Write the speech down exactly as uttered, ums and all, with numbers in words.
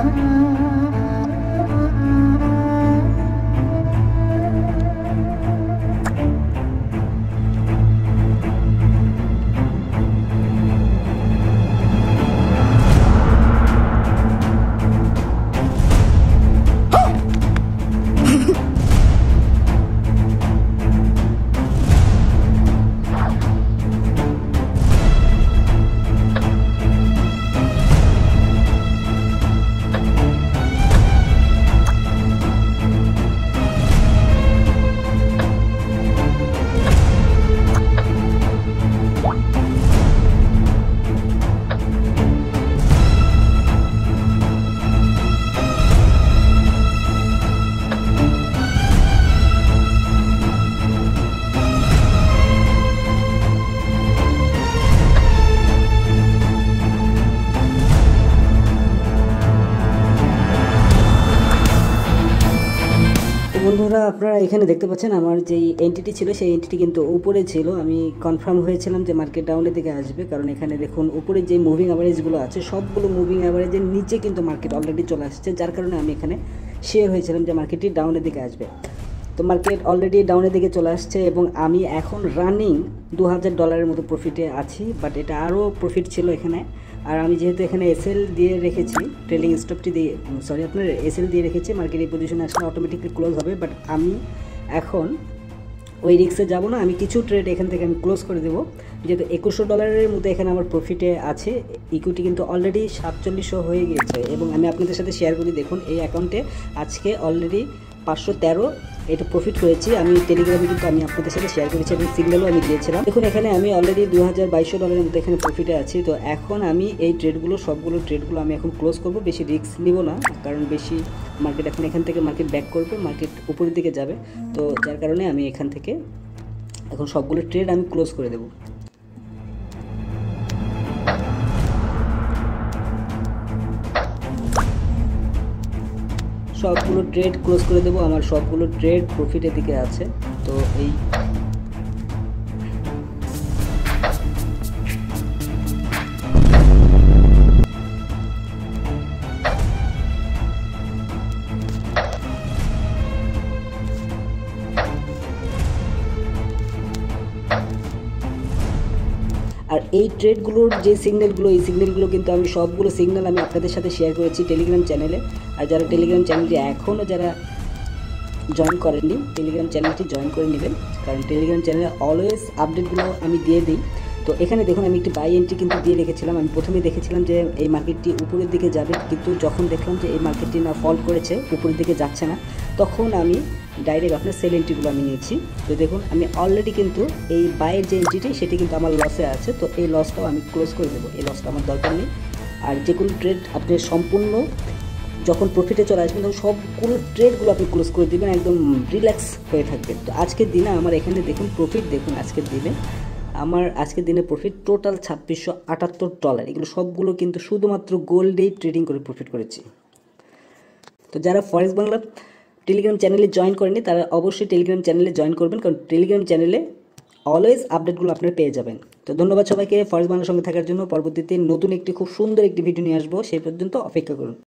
বন্ধুরা আপনারা এখানে দেখতে পাচ্ছেন আমার যে এন্টিটি ছিল সেই এন্টিটি কিন্তু উপরে ছিল। আমি কনফার্ম হয়েছিলাম যে মার্কেট ডাউনের দিকে আসবে, কারণ এখানে দেখুন উপরে যে মুভিং অ্যাভারেজগুলো আছে সবগুলো মুভিং অ্যাভারেজের নিচে কিন্তু মার্কেট অলরেডি চলে আসছে, যার কারণে আমি এখানে শেয়ার হয়েছিলাম যে মার্কেটটি ডাউনের দিকে আসবে। তো মার্কেট অলরেডি ডাউনের দিকে চলে আসছে এবং আমি এখন রানিং দু হাজার ডলারের মতো প্রফিটে আছি, বাট এটা আরও প্রফিট ছিল এখানে। আর আমি যেহেতু এখানে এসএল দিয়ে রেখেছি, ট্রেলিং স্টপটি দিয়ে সরি আপনার এসএল দিয়ে রেখেছি, মার্কেট এই পজিশনে আসলে অটোমেটিকলি ক্লোজ হবে। বাট আমি এখন ওই রিক্সে যাব না, আমি কিছু ট্রেড এখান থেকে আমি ক্লোজ করে দেবো। যেহেতু একুশশো ডলারের মতো এখানে আমার প্রফিটে আছে, ইকুইটি কিন্তু অলরেডি সাতচল্লিশশো হয়ে গিয়েছে। এবং আমি আপনাদের সাথে শেয়ার করি, দেখুন এই অ্যাকাউন্টে আজকে অলরেডি পাঁচশো তেরো এটা প্রফিট হয়েছে। আমি টেলিগ্রামে কিন্তু আমি আপনাদের সাথে শেয়ার করেছি এবং সিগন্যালও আমি দিয়েছিলাম। দেখুন এখানে আমি অলরেডি দু হাজার বাইশশো ডলারের মতো এখানে প্রফিটে আছি। তো এখন আমি এই ট্রেডগুলো সবগুলো ট্রেডগুলো আমি এখন ক্লোজ করব, বেশি রিস্ক নিব না, কারণ বেশি মার্কেট এখন এখান থেকে মার্কেট ব্যাক করবে, মার্কেট উপরের দিকে যাবে। তো যার কারণে আমি এখান থেকে এখন সবগুলো ট্রেড আমি ক্লোজ করে দেবো। সবগুলো ট্রেড ক্লোজ করে দেবো, আমার সবগুলো ট্রেড প্রফিটের দিকে আছে। তো এই আর এই ট্রেডগুলোর যে সিগন্যালগুলো এই সিগন্যালগুলো কিন্তু আমি সবগুলো সিগন্যাল আমি আপনাদের সাথে শেয়ার করেছি টেলিগ্রাম চ্যানেলে। আর যারা টেলিগ্রাম চ্যানেলটি এখনও যারা জয়েন করেননি, টেলিগ্রাম চ্যানেলটি জয়েন করে নেবেন, কারণ টেলিগ্রাম চ্যানেলে অলওয়েজ আপডেটগুলো আমি দিয়ে দিই। তো এখানে দেখুন আমি একটি বাই এন্ট্রি কিন্তু দিয়ে রেখেছিলাম। আমি প্রথমে দেখেছিলাম যে এই মার্কেটটি উপরের দিকে যাবে, কিন্তু যখন দেখলাম যে এই মার্কেটটি না ফল করেছে, উপরের দিকে যাচ্ছে না, তখন আমি ডাইরেক্ট আপনার সেল এন্ট্রিগুলো আমি নিয়েছি। তো দেখুন আমি অলরেডি কিন্তু এই বাইয়ের যে এন্ট্রিটি সেটি কিন্তু আমার লসে আছে। তো এই লসটাও আমি ক্লোজ করে দেবো, এই লসটা আমার দরকার নেই। আর যে কোনো ট্রেড আপনি সম্পূর্ণ যখন প্রফিটে চলে আসবেন তখন সবগুলো ট্রেডগুলো আপনি ক্লোজ করে দেবেন, একদম রিল্যাক্স হয়ে থাকবেন। তো আজকের দিনে আমার এখানে দেখুন প্রফিট, দেখুন আজকের দিনে আমার আজকের দিনে প্রফিট টোটাল ছাব্বিশশো আটাত্তর ডলার। এগুলো সবগুলো কিন্তু শুধুমাত্র গোল্ডেই ট্রেডিং করে প্রফিট করেছি। তো যারা ফরেক্স বাংলা টেলিগ্রাম চ্যানেলে জয়েন করেনি তারা অবশ্যই টেলিগ্রাম চ্যানেলে জয়েন করবেন, কারণ টেলিগ্রাম চ্যানেলে অলওয়েজ আপডেটগুলো আপনারা পেয়ে যাবেন। তো ধন্যবাদ সবাইকে ফরেক্স বাংলার সঙ্গে থাকার জন্য। পরবর্তীতে নতুন একটি খুব সুন্দর একটি ভিডিও নিয়ে আসবো, সেই পর্যন্ত অপেক্ষা করুন।